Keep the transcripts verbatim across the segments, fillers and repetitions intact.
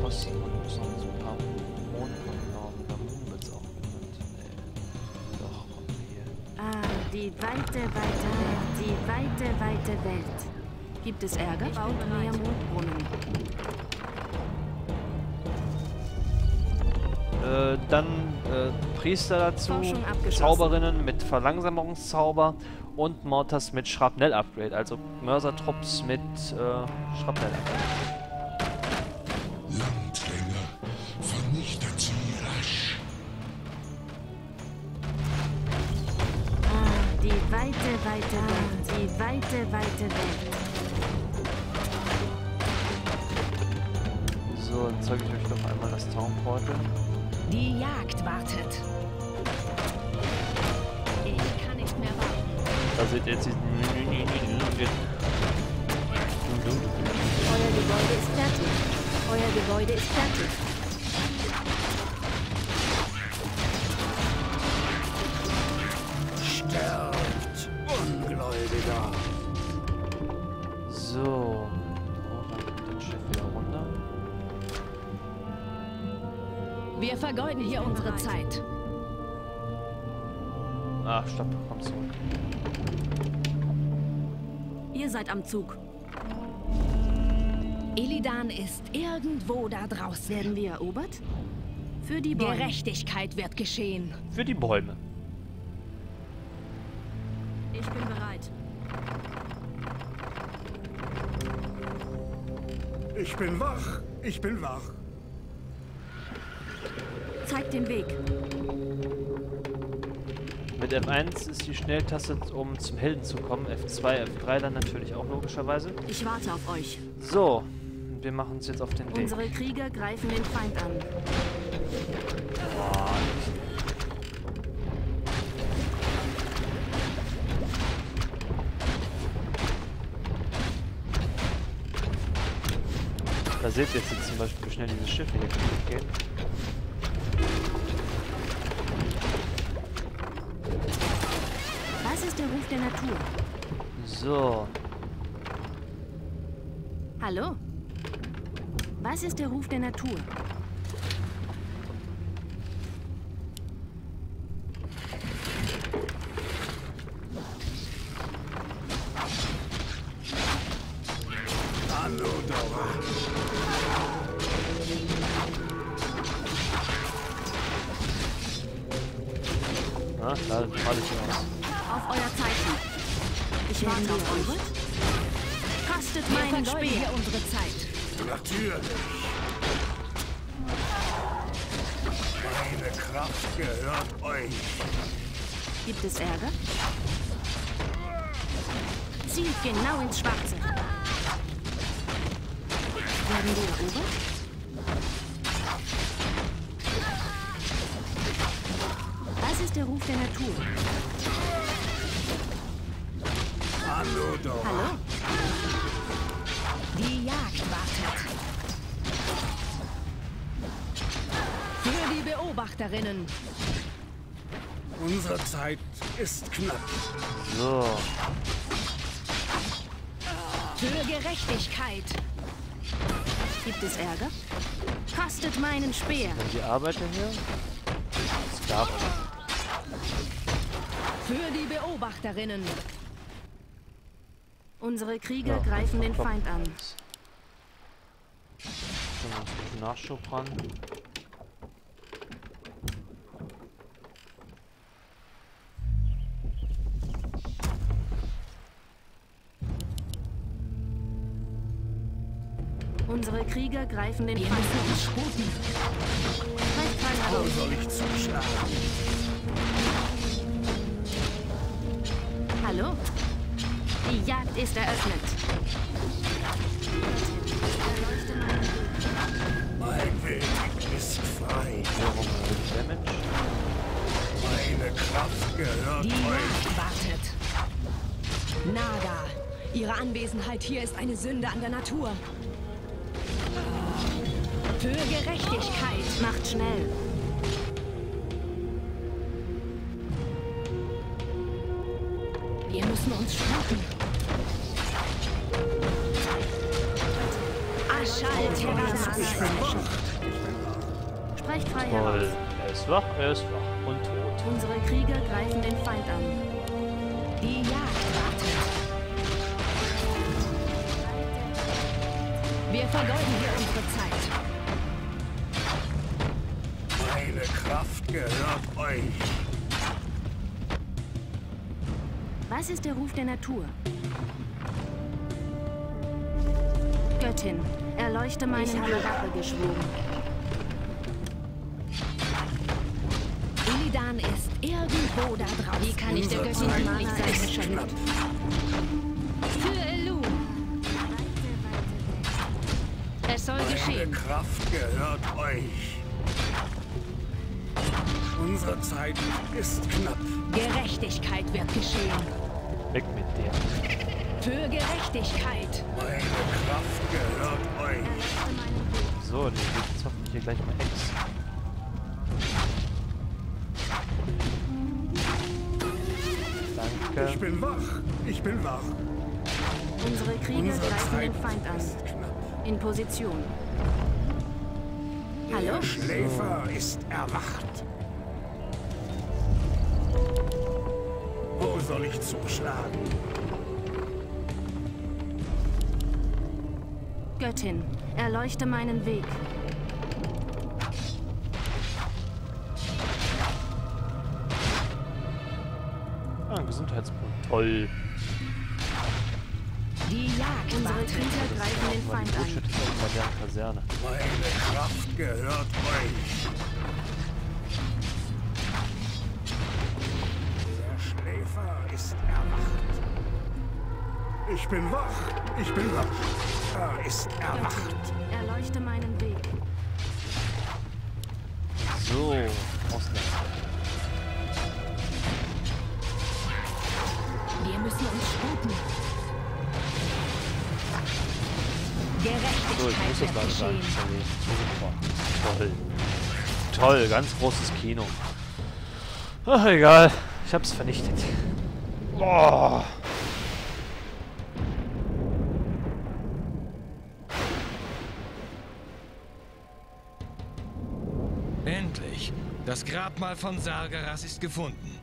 kosten. Und muss noch so ein paar Mondkonformen oder Moonbits auch genannt. Nee. Doch, hier. Ah, die weite, weite Welt. Die weite, weite Welt. Gibt es Ärger? Baut mehr Mondbrunnen. Äh, dann äh, Priester dazu, Zauberinnen mit Verlangsamungszauber und Mortars mit Schrapnell-Upgrade, also Mörsertrupps mit äh, Schrapnell-Upgrade. Landgänger, vernichtet sie rasch. Ah, die weite, weite Welt. Die weite, weite Welt. So, dann zeige ich euch noch einmal das Townportal. Die Jagd wartet. Ich kann nicht mehr warten. Da seht ihr jetzt diesen... Euer Gebäude ist fertig. Euer Gebäude ist fertig. Sterbt, Ungläubiger! So. Oh, dann kommt das Schiff wieder runter. Wir vergeuden hier unsere Zeit. Ach, stopp, komm zurück. Ihr seid am Zug. Illidan ist irgendwo da draußen. Werden wir erobert? Für die Bäume. Gerechtigkeit wird geschehen. Für die Bäume. Ich bin bereit. Ich bin wach, ich bin wach. Zeigt den Weg. Mit F eins ist die Schnelltaste, um zum Helden zu kommen. F zwei, F drei dann natürlich auch logischerweise. Ich warte auf euch. So, wir machen uns jetzt auf den Weg. Unsere Krieger greifen den Feind an. Boah. Da seht ihr jetzt, jetzt zum Beispiel, wie schnell dieses Schiff hier geht. Was ist der Ruf der Natur? So. Hallo? Was ist der Ruf der Natur? Hallo, Dora. Na, da alles aus. Auf euer Zeichen. Ich warte auf euch. Kostet Wir meinen vergeuden Speer. hier unsere Zeit. Natürlich. Meine Kraft gehört euch. Gibt es Ärger? Zielt genau ins Schwarze. Werden wir erobert? Was ist der Ruf der Natur? Hallo, Dora. Hallo? Die Jagd wartet. Für die Beobachterinnen. Unsere Zeit ist knapp. So. Für Gerechtigkeit. Gibt es Ärger? Kostet meinen Speer. Dann die Arbeiter hier. Sklaven. Für die Beobachterinnen. Unsere Krieger Ja, greifen den kloppen. Feind an. Schon mal ein bisschen Nachschub ran. Unsere Krieger greifen den Wir Feind müssen an. uns sputen. Greift keiner Wo durch. soll ich zuschlagen? Hallo? Die Jagd ist eröffnet. Erleuchte meinen Weg. Mein Weg ist frei. Warum Damage? Meine Kraft gehört Die euch. Jagd wartet. Naga, Ihre Anwesenheit hier ist eine Sünde an der Natur. Für Gerechtigkeit. Macht schnell. Wir müssen uns sputen. Sprecht frei Toll. heraus. Er ist wach, er ist wach und tot. Unsere Krieger greifen den Feind an. Die Jagd wartet. Wir vergeuden hier unsere Zeit. Meine Kraft gehört euch. Was ist der Ruf der Natur? Göttin, erleuchte meinen Ich habe Rache geschworen. Illidan ist irgendwo da draußen. Wie kann ich der Göttin nicht sein Geschenk? Für Elu. Es soll Meine geschehen. Kraft gehört euch. Unsere Zeit ist knapp. Gerechtigkeit wird geschehen. Weg mit dir. Für Gerechtigkeit. Meine Kraft gehört euch. So, die wird jetzt hoffentlich hier gleich mal Ex. Danke. Ich bin wach. Ich bin wach. Unsere Krieger Unsere greifen Zeit den Feind an. ist knapp. In Position. Hallo? Der Schläfer ist erwacht. Wo soll ich zuschlagen? Göttin, erleuchte meinen Weg. Ah, ein Gesundheitspunkt. Toll. Die Jagd Unsere wartet. Krieger greifen den Mal die Feind an. Bullshit bei deren Kaserne. Meine Kraft gehört euch. Der Schläfer ist erwacht. Ich bin wach. Ich bin wach. Er ist erwacht. Göttin, erleuchte meinen Weg. So, Ausland. Wir müssen uns sputen. So, ich muss Gerechtigkeit das wird gerade sagen. geschehen. Super. Toll. Toll, ganz großes Kino. Ach, egal. Ich hab's vernichtet. Boah. Endlich! Das Grabmal von Sargeras ist gefunden.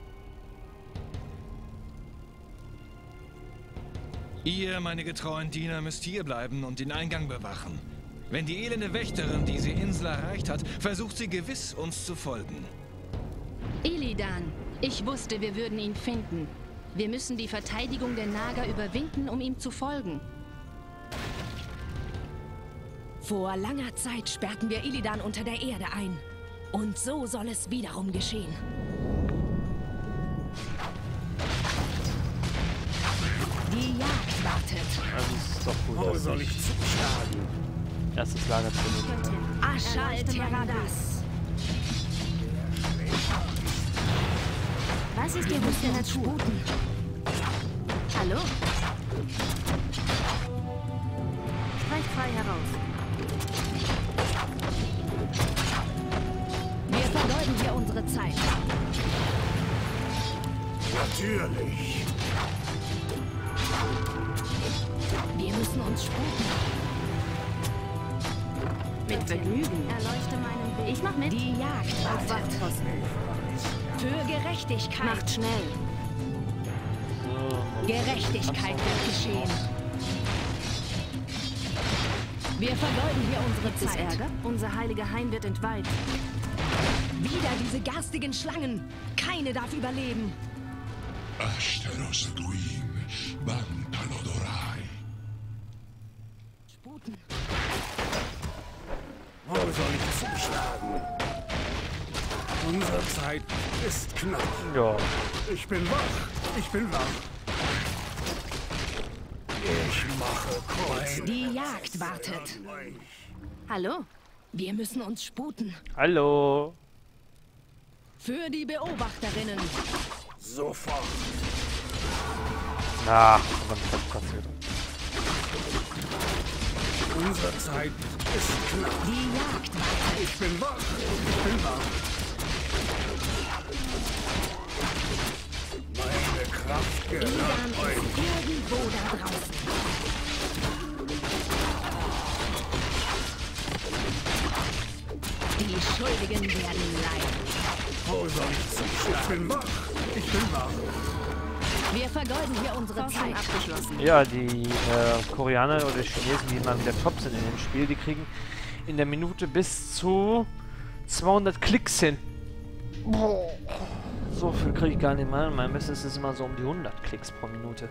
Ihr, meine getreuen Diener, müsst hier bleiben und den Eingang bewachen. Wenn die elende Wächterin diese Insel erreicht hat, versucht sie gewiss, uns zu folgen. Illidan, ich wusste, wir würden ihn finden. Wir müssen die Verteidigung der Naga überwinden, um ihm zu folgen. Vor langer Zeit sperrten wir Illidan unter der Erde ein. Und so soll es wiederum geschehen. Die Jagd wartet. Also es ist doch gut, Wo dass soll ich zuschlagen? erstes Lager zu nehmen. Göttin, Ashal erleuchte meinen Teradas. Was ist der Wir Ruf der müssen uns Natur? sputen. Hallo? Sprecht frei heraus. Wir vergeuden hier unsere Zeit. Natürlich. Wir müssen uns sputen. Mit Vergnügen. Erleuchte meinen Weg. Ich mach mit. Die Jagd Auf wartet. Wachtposten. Für Gerechtigkeit. Macht schnell. So, Gerechtigkeit wird geschehen. Wir vergeuden hier unsere Gibt es Zeit. Ärger? Unser heiliger Hain wird entweiht. Wieder diese garstigen Schlangen. Keine darf überleben. Asteros Duin, Bantalodorai. Sputen. Wo soll ich zuschlagen? Unsere Zeit ist knapp. ja. Ich bin wach. Ich bin wach. Ich mache Kreuz. Die Jagd wartet. Hallo? Wir müssen uns sputen. Hallo. Für die Beobachterinnen. Sofort. Na, aber nicht passiert. Unsere Zeit ist knapp. Die Jagd wartet. Ich bin wach. Ich bin wach. Meine Kraft Illidan gehört euch. ist irgendwo da draußen. Die Schuldigen werden leiden. Wo soll ich zu? Ich bin wach. Ich bin wach. Wir vergeuden hier unsere Zeit. Abgeschlossen. Ja, die äh, Koreaner oder Chinesen, die mal wieder top sind in dem Spiel, die kriegen in der Minute bis zu zweihundert Klicks hin. Boah. So viel kriege ich gar nicht mal. Mein Bestes ist immer so um die hundert Klicks pro Minute.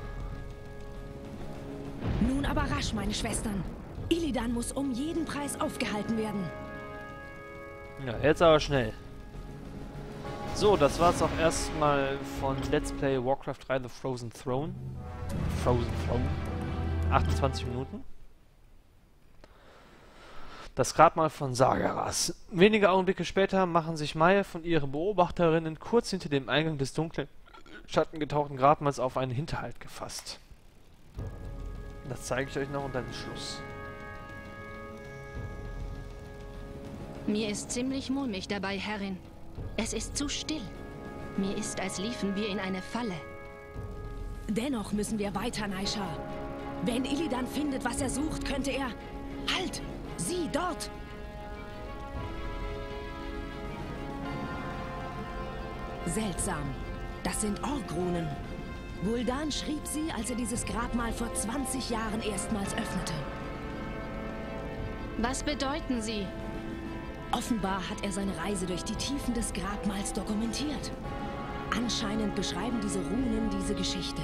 Nun aber rasch, meine Schwestern. Illidan muss um jeden Preis aufgehalten werden. Ja, jetzt aber schnell. So, das war's auch erstmal von Let's Play Warcraft drei The Frozen Throne. Frozen Throne. achtundzwanzig Minuten. Das Grabmal von Sargeras. Wenige Augenblicke später machen sich Maiev und ihre Beobachterinnen kurz hinter dem Eingang des dunklen, schattengetauchten Grabmals auf einen Hinterhalt gefasst. Das zeige ich euch noch und dann ist Schluss. Mir ist ziemlich mulmig dabei, Herrin. Es ist zu still. Mir ist, als liefen wir in eine Falle. Dennoch müssen wir weiter, Naisha. Wenn Illidan findet, was er sucht, könnte er... Halt! Sie dort! Seltsam. Das sind Ork-Runen. Gul'dan schrieb sie, als er dieses Grabmal vor zwanzig Jahren erstmals öffnete. Was bedeuten sie? Offenbar hat er seine Reise durch die Tiefen des Grabmals dokumentiert. Anscheinend beschreiben diese Runen diese Geschichte.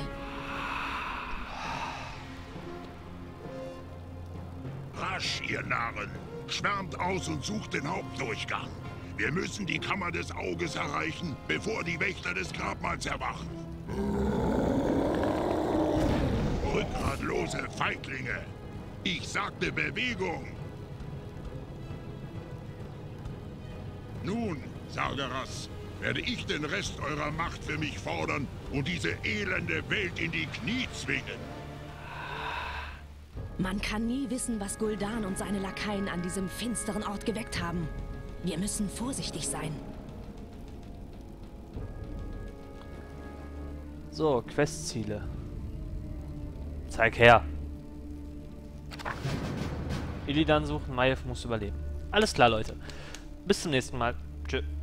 Rasch, ihr Narren! Schwärmt aus und sucht den Hauptdurchgang. Wir müssen die Kammer des Auges erreichen, bevor die Wächter des Grabmals erwachen. Rückgratlose Feiglinge! Ich sagte Bewegung! Nun, Sargeras, werde ich den Rest eurer Macht für mich fordern und diese elende Welt in die Knie zwingen. Man kann nie wissen, was Gul'dan und seine Lakaien an diesem finsteren Ort geweckt haben. Wir müssen vorsichtig sein. So, Questziele. Zeig her. Illidan suchen, Maiev muss überleben. Alles klar, Leute. Bis zum nächsten Mal. Tschö.